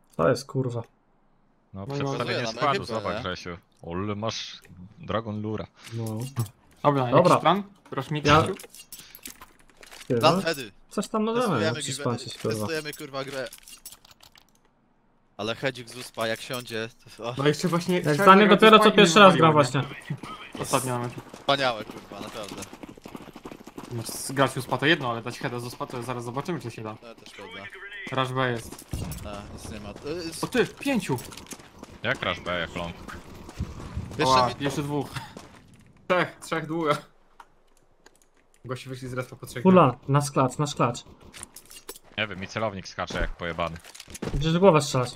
To jest kurwa. No, No i przedstawienie na składu, ekipę, zobacz nie? Grzesiu. Ole, masz Dragon Lura. No. Dobra, Dobra. jakiś plan? Proszę mi Ja- Krzysiu? Kurwa. Plan wtedy. Coś tam możemy, no, Testujemy, przyspącić kurwa. testujemy kurwa grę. Ale hedzik z uspa jak siądzie, to No jeszcze właśnie... Jak trzeba za nie zagrać dopiero z co Spike'em pierwszy i raz wywaliło, gram nie? właśnie. Ostatnio na meczu. wspaniałe kurwa, naprawdę. Grać uspa to jedno, ale dać heada z uspa to zaraz zobaczymy czy się da. No też prawda. Rush B jest. A, nic nie ma. O ty, 5! Jak Rush B, jak long? Jeszcze Oła, mi... jeszcze 2. Trzech długo. Gości wyszli z respa po 3. Kula, nasz klacz, nasz klacz. Nie wiem, mi celownik skacze jak pojebany. Gdzieś w głowę strzelać.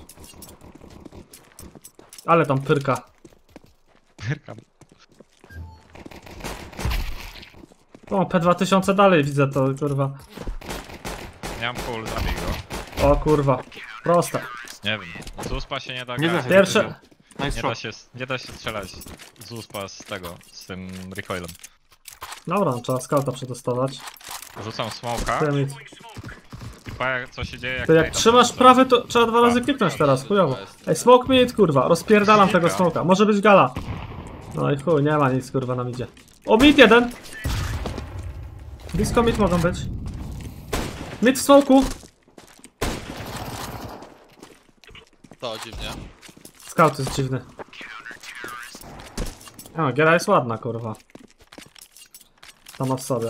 Ale tam pyrka. Pyrka. O, P2000 dalej widzę to, kurwa. Nie mam full, zabij go. O kurwa. Proste. Nie wiem, z uspa się nie da Nie grać. da Pierwsze. Nice shot. Nie da się strzelać z uspa z tego, z tym recoilem. Dobra, no, trzeba scouta przetestować. Rzucam smoka Pyramid. i paja co się dzieje jak To jak najda. trzymasz prawy, to trzeba 2 razy kliknąć teraz, chujowo. Ej, smoke mid, kurwa, rozpierdalam tego smoka. Może być gala. No i chuj, nie ma nic, kurwa, nam idzie. O, mid jeden! Blisko mid mogą być. Mid w smoku. To dziwnie. Scout jest dziwny. O, giera jest ładna, kurwa. Sama w sobie.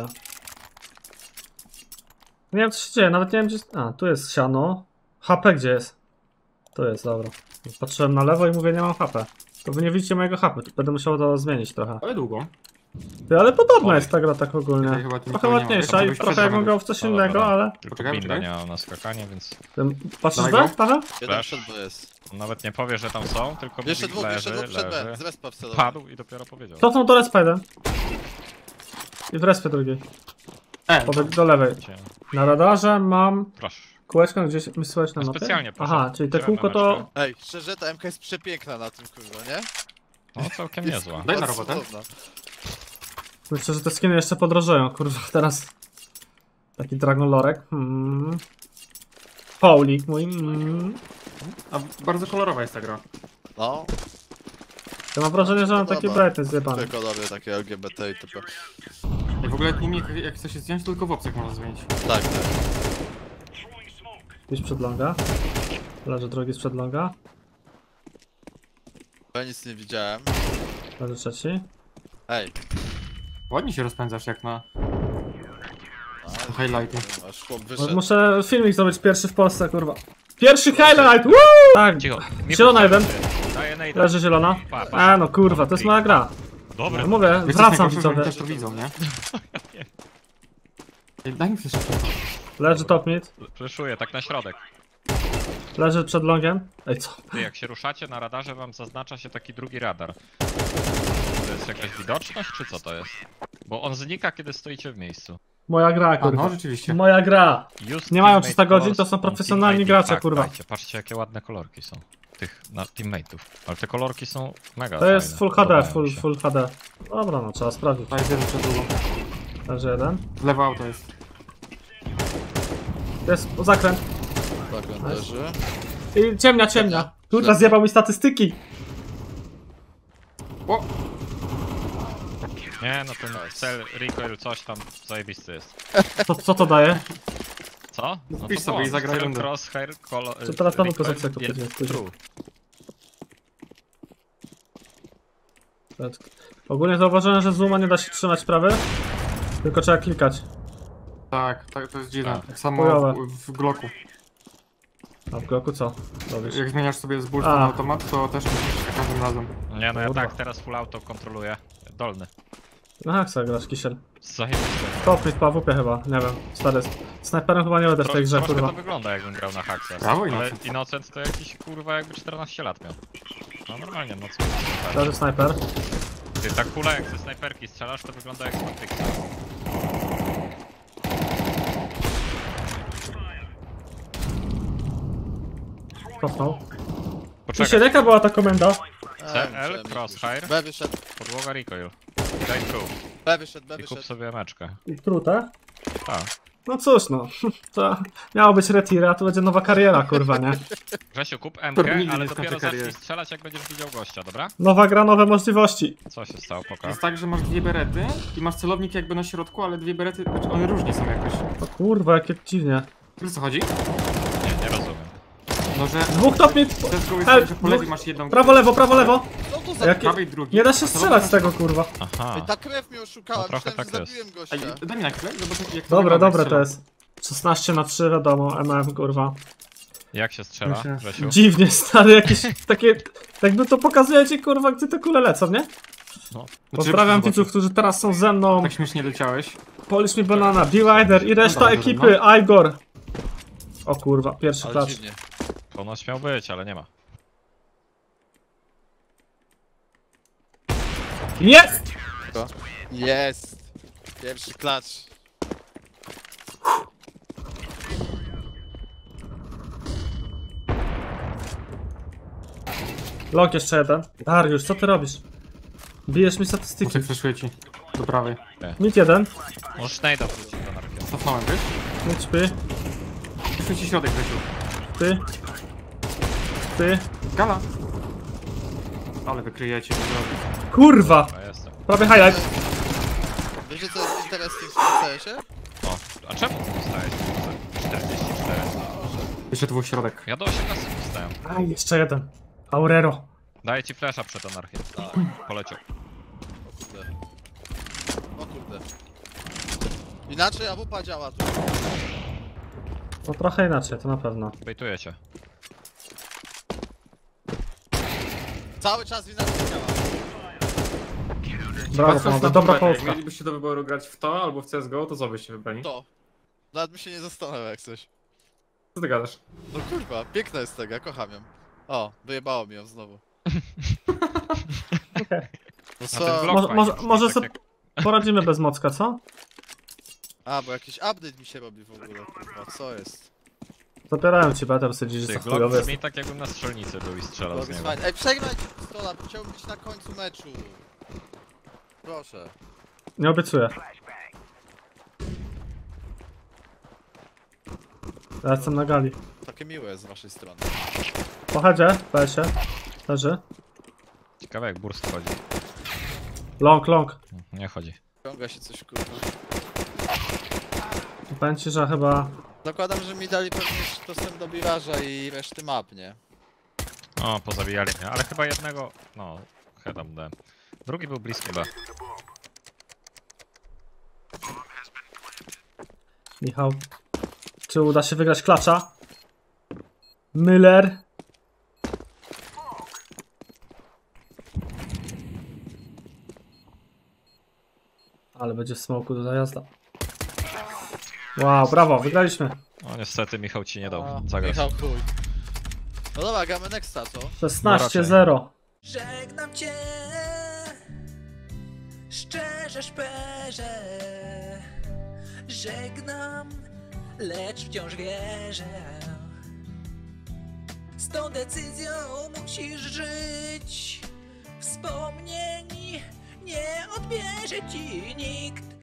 Nie wiem co się dzieje, nawet nie wiem gdzie jest... A, tu jest siano. HP gdzie jest? Tu jest, dobra. Patrzyłem na lewo i mówię, nie mam HP. To wy nie widzicie mojego HP, to będę musiał to zmienić trochę. Ale długo. Ty, ale podobna jest ta gra tak ogólnie. Tutaj chyba tu Trochę nikogo nie ma. łaśniejsza To i byś trochę przed jakbym grał w robił. coś No innego, dobra. ale... Tylko Poczekaj, binda poczekaj. nie ma na skakanie, więc Patrzysz Dawaj B, Paweł? Jeden Flash. przed B jest. on nawet nie powie, że tam są, tylko Jeszcze mówi, dwóch leży, przed B. leży. Z respa wcelowy. Padł i dopiero powiedział. Cofnął do respa jeden. I w respie drugiej. Powiedz do lewej. Cię- Na radarze mam Proszę. kółeczko gdzieś, myślałeś na No mapie? specjalnie, proszę. Aha, czyli te Wziąłem kółko to... emeczkę. Ej, szczerze ta MK jest przepiękna na tym kurwa, nie? No całkiem niezła. Daj na robotę. Cudowna. Myślę, że te skiny jeszcze podrożeją, kurwa, teraz. Taki Dragon Lorek. Paulik mój. A bardzo kolorowa jest ta gra. No, Ja mam wrażenie, że mam taki Podoba. brightness zjebany. tylko robię takie LGBT i typu. I w ogóle tłumik jak chce się zdjąć, tylko w opcjach można zmienić. Tak, tak. Gdzieś przed longa. Leży drugi sprzed longa. Ja nic nie widziałem. Leży trzeci. Ej. Ładnie się rozpędzasz jak na... A, highlighty. Aż chłop wyszedł. Muszę filmik zrobić pierwszy w Polsce, kurwa. Pierwszy highlight! Woo! Tak, Cicho. zielona jeden. Daję najda. Leży zielona. Pa, pa. A no kurwa, to jest moja gra. Dobra. Ja mówię, Wiesz, co wracam jest najgorsze, że oni widzowie. też to widzą, nie? Ej, daj mi jeszcze. Leży top mid. Fleszuję, tak na środek. Leży przed longiem. Ej co? Ty, jak się ruszacie na radarze, wam zaznacza się taki drugi radar. To jest jakaś widoczność, czy co to jest? Bo on znika, kiedy stoicie w miejscu. Moja gra, A, kurwa. no rzeczywiście. Moja gra. Use Nie mają teammate 300 godzin, to calls są on profesjonalni team ID. gracze, Tak, kurwa. dajcie, patrzcie jakie ładne kolorki są. Tych teammateów. Ale te kolorki są mega To jest fajne. full HD, Podobają mi się. full HD. Dobra, no trzeba sprawdzić. To jest jeden przed drugą. Leży jeden. Lewo auto jest. Jest zakręt. Tak, on leży. I ciemnia, ciemnia. Kurwa, zjebał mi statystyki. O! Nie, no ten cel, recoil, coś tam zajebisty jest. Co to daje? Co? No Wpisz sobie było. i zagraj Cel, rundę. crosshair, color, To teraz na recoil, pozycję kupić, jest później. true. Ogólnie zauważyłem, że zooma nie da się trzymać prawy. Tylko trzeba klikać. Tak, tak, to jest dziwne. Tak. Tak samo Chujowe. w Glocku. A w kroku co robisz? Jak zmieniasz sobie z bursta A. na automat, to też musisz za każdym razem. Nie no ja Dobra. tak teraz full auto kontroluję. Dolny. No jak sobie grasz, kisiel? Zajebiste. Top mid, PWP chyba, nie wiem. Stary, snajperem chyba nie będę w tej grze, Troszkę kurwa. to wygląda jakbym grał na haksach. Brawo, Ale Innocent. Innocent to jakiś kurwa jakby 14 lat miał. No normalnie, no co? Leży snajper. Ty, ta kula jak ze snajperki strzelasz, to wygląda jak z Matrixa. Cofnął. Poczekaj, Kisiel, jaka była ta komenda? CL, crosshair, B wyszedł, podłoga recoil. Daj true. B wyszedł, B I kup wyszedł. sobie meczkę. I trute? A, No cóż, no. To miało być retire, a tu będzie nowa kariera, kurwa, nie? Grzesiu, kup To MK, nigdy ale nie skończę dopiero kariery. zacznij strzelać, jak będziesz widział gościa, dobra? Nowa gra, nowe możliwości. Co się stało, To poka? jest tak, że masz dwie berety i masz celownik jakby na środku, ale dwie berety, znaczy one różnie są jakoś. O kurwa, jakie dziwnie. Wiesz o co chodzi? Nie rozumiem. No, że... Dwóch top mid. To jest goły, Help, że po lewej dwóch. masz jedną... Prawo, lewo, prawo, lewo. Co to A za... jakie... Prawej drugi. Nie da się strzelać z tego, kurwa. Aha. Ej, ta krew mnie oszukała, No trochę myślałem, tak że jest. zabiłem Ej, gościa. daj mi na chwilę, zobacz jak to Dobra, wygląda, dobre jak to strzelam. jest. 16-3, wiadomo, kurwa. Jak się strzela, Myślę- Grzesiu? Dziwnie, stary, jakieś takie... Jakby to pokazuje ci, kurwa, gdzie te kule lecą, nie? No. Pozdrawiam Znaczy, widzów, którzy teraz są ze mną. Tak śmiesznie leciałeś. Polish Me Banana, B-Rider i reszta Dobra, ekipy, Igor. O kurwa, pierwszy Ale klacz. dziwnie. Ponoć miał być, ale nie ma. Jest! Jest! Pierwszy klacz. Lok jeszcze jeden. Dariusz, co ty robisz? Bijesz mi statystyki. Uciek fleszuje ci. Do prawej. Mid jeden. Możesz najda wrócić do narkiem. Cofnąłem, wiesz? Mid śpi. Fleszuje ci środek, Grzesiu. Ty. Ty. Gala! Ale wykryjecie, to Kurwa! Ja jestem. Prawie highlight. Wiecie co jest interesting w CS-ie? O, a czemu tu dostałeś? 44. Jeszcze dwóch środek. Ja do 18 dostałem. Aj, jeszcze jeden. Aurero. Daję ci flasha przed anarchię. Poleciał. O kurde. O kurde. Inaczej AWP działa tu. No trochę inaczej, to na pewno. Bejtuję cię. Cały czas inaczej działa. Brawo, Patrząc panowie, na dobra tą betę, jak Polska. mielibyście do wyboru grać w to albo w CSGO, to co byście wybrali? To. Nawet mi się nie zastanawiał jak coś. Co ty gadasz? No kurwa, piękna jest tego, ja kocham ją. O, wyjebało mi ją znowu. Okej. No A ten co? blok Może- fajnie może brzmi, sobie- Poradzimy bez mocka, co? A, bo jakiś update mi się robi w ogóle, kurwa, co jest? Zapierają ci betę, stwierdzili, że Ty, są Glock chujowy. brzmi tak, jakbym na strzelnicy był i strzelał Blog z jest niego. fajny. Ej, przegrajcie pistola, bo chciałbym być na końcu meczu. Proszę. Nie obiecuję. Ja jestem na gali. Takie miłe jest z waszej strony. Po headzie, się. Leży. Ciekawe jak burst chodzi. Long, long. Nie chodzi. Ciąga się coś, kurwa. Powiem ci, że chyba... Zakładam, że mi dali pewnie dostęp do biraża i reszty map, nie? O, pozabijali mnie, ale chyba jednego... No, heada mu dałem. Drugi był bliski B. Michał. Czy uda się wygrać klacza? Müller. Ale będzie w smoku do zajazda. Wow, brawo, wygraliśmy. No niestety Michał ci nie dał A, zagrać. Michał, chuj. No dobra, gramy nexta, co? 16-0. Żegnam cię, szczerze szperze. Żegnam, lecz wciąż wierzę. Z tą decyzją musisz żyć. Wspomnień nie odbierze ci nikt.